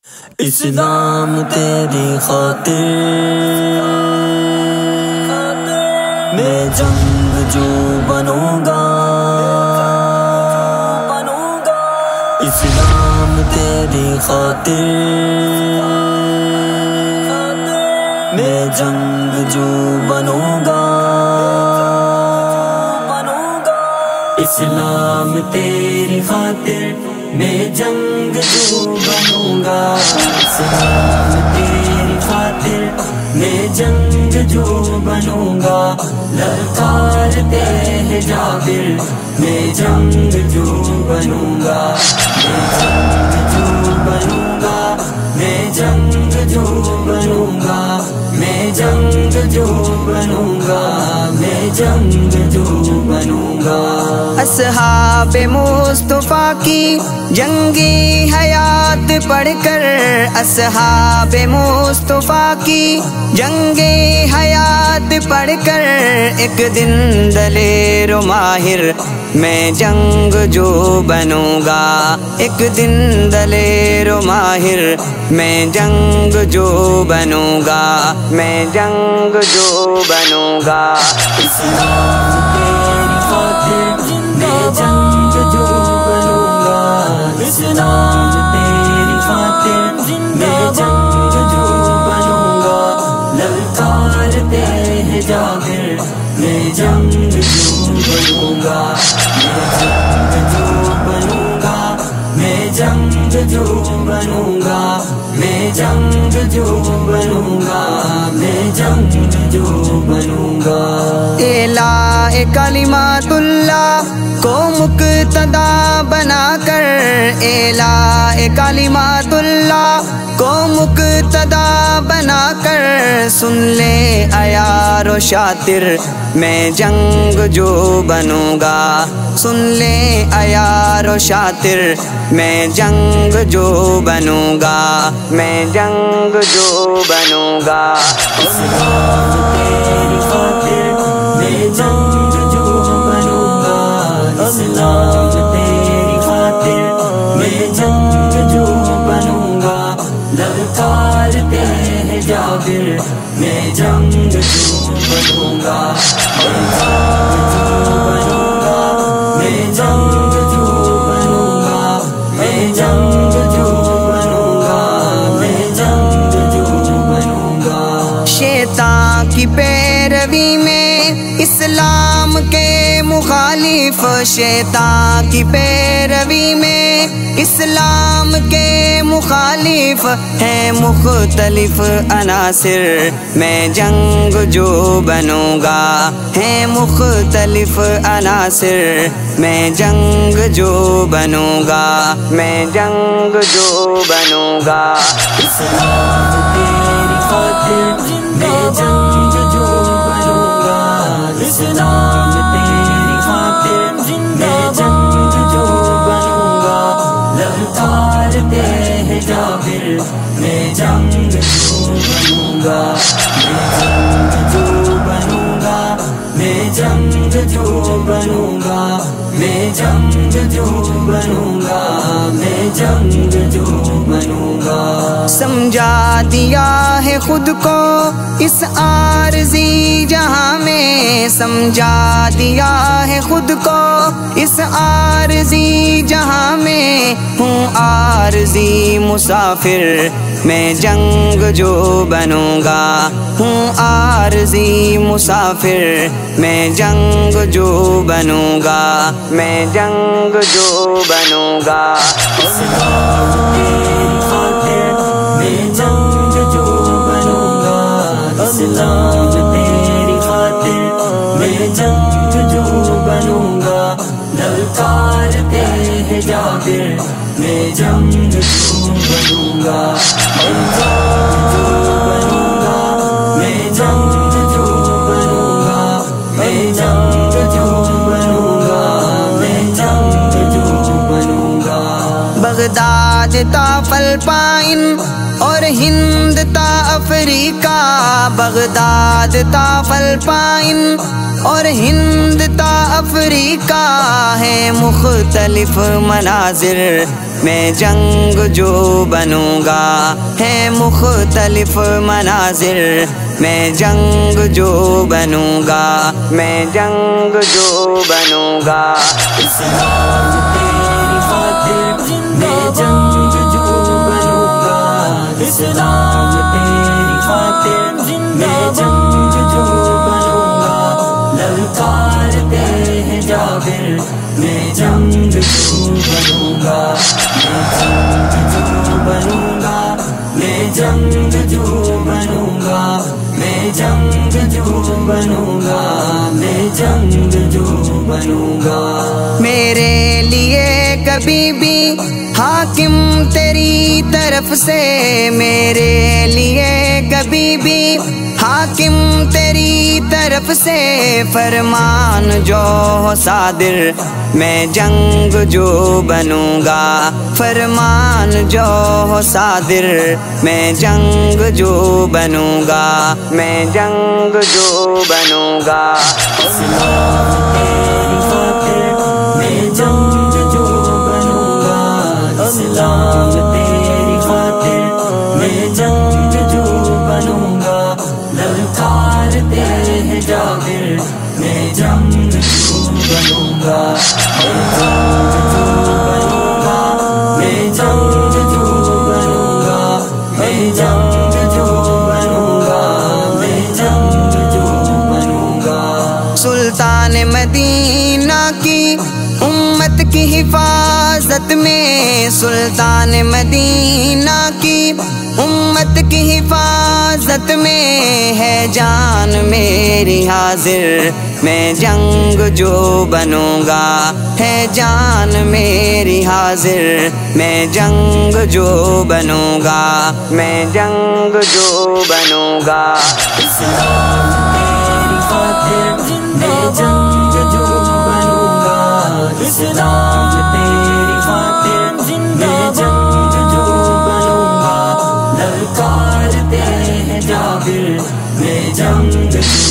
اسلام تیری خاطر میں جنگ جو بنوں گا، اسلام تیری خاطر میں جنگ جو بنوں گا، اسلام تیری خاطر میں جنگ جو بنوں گا، اسلام تیری خاطر میں جنگ جو بنوں گا، للکارتے ہیں جابر میں جنگ جو بنوں گا، میں جنگ جو بنوں گا، میں جنگ جو بنوں گا، میں جنگ جو بنوں گا، میں جنگ جو بنوں گا۔ اصحاب مصطفیٰ کی جنگی حیات پڑھ کر، اصحاب مصطفیٰ کی جنگی حیات پڑھ کر، ایک دن دلیر و ماہر میں جنگ جو بنوں گا، ایک دن دلیر و ماہر میں جنگ جو بنوں گا، میں جنگ جو بنوں گا۔ اسلام تیری خاطر میں جنگ جو بنوں گا، اسلام تیری خاطر میں جنگ جو بنوں گا، للکارتے ہیں جابر میں جنگ جو بنوں گا، میں جنگ جو بنوں گا، میں جنگ جو بنوں گا، میں جنگ جو بنوں گا، میں جنگ جو بنوں گا۔ اعلاء کلمات اللہ کو مقتدا بنا کر، اعلاء کلمات اللہ کو مقتدا بنا کر، سن لے عیار و شاطر میں جنگ جو بنوں گا، سن لے عیار و شاطر میں جنگ جو بنوں گا، میں جنگ جو بنوں گا۔ اسلام تیری خاطر میں جنگ جو بنوں گا، اسلام تیری خاطر میں جنگ جو بنوں گا، للکارتے ہیں جابر میں جنگ جو بنوں گا، میں جنگ جو بنوں گا، میں جنگ جو بنوں گا، میں جنگ جو بنوں گا۔ شیطان کی پیروی میں اسلام کے مخالف، شیطان کی پیروی میں اسلام کے مخالف ہیں مختلف عناصر میں جنگ جو بنوں گا، ہیں مختلف عناصر میں جنگ جو بنوں گا، میں جنگ جو بنوں گا۔ اسلام تیری خاطر میں جنگ جو بنوں گا، اسلام تیری خاطر میں جنگ جو بنوں گا، للکارتے ہیں جابر میں جنگ جو بنوں گا، میں جنگ جو بنوں گا، میں جنگ جو بنوں گا، میں جنگ جو بنوں گا، میں جنگ جو بنوں گا۔ سمجھا دیا ہے خود کو اس عارضی جہاں میں، سمجھا دیا ہے خود کو اس عارضی جہاں میں، ہوں عارضی مسافر میں جنگ جو بنوں گا، ہوں عارضی مسافر میں جنگ جو بنوں گا، میں جنگ جو بنوں گا۔ اسلام تیری خاطر میں جنگ جو بنوں گا، اسلام تیری خاطر میں جنگ جو بنوں گا، للکارتے ہیں جابر میں جنگ جو بنوں گا، میں جنگ جو بنوں گا، میں جنگ جو بنوں گا، میں جنگ جو بنوں گا۔ بغداد تا فلپائن اور ہند تا افریقہ، بغداد تا فلپائن اور ہند تا افریقہ ہیں مختلف مناظر میں جنگ جو بنوں گا، ہے مختلف مناظر میں جنگ جو بنوں گا، میں جنگ جو بنوں گا۔ اسلام تیری خاطر میں جنگ جو بنوں گا، اسلام تیری خاطر میں جنگ جو بنوں گا، للکارتے ہیں جابر میں جنگ جو بنوں گا، میں جنگ جو بنوں گا، میں جنگ جو بنوں گا، میں جنگ جو بنوں گا۔ میرے لیے کبھی بھی حاکم تیری طرف سے، میرے لیے کبھی بھی حاکم تیری طرف سے فرمان جو ہو صادر میں جنگ جو بنوں گا، فرمان جو ہو صادر میں جنگ جو بنوں گا، میں جنگ جو بنوں گا۔ اسلام تیری خاطر میں جنگ جو بنوں گا، اسلام تیری خاطر میں جنگ جو بنوں گا، للکارتے ہیں جابر میں جنگ جو بنوں گا، میں جنگ جو بنوں گا، میں جنگ جو بنوں گا، میں جنگ جو بنوں گا۔ سلطان مدینہ کی امت کی حفاظت میں، سلطان مدینہ کی امت کی حفاظت میں ہے جان میری حاضر میں جنگ جو بنوں گا، ہے جان میری حاضر میں جنگ جو بنوں گا، میں جنگ جو بنوں گا۔ اسلام تیری خاطر میں جنگ جو بنوں گا، اسلام تیری خاطر میں جنگ جو بنوں گا، للکارتے ہیں جابر میں جنگ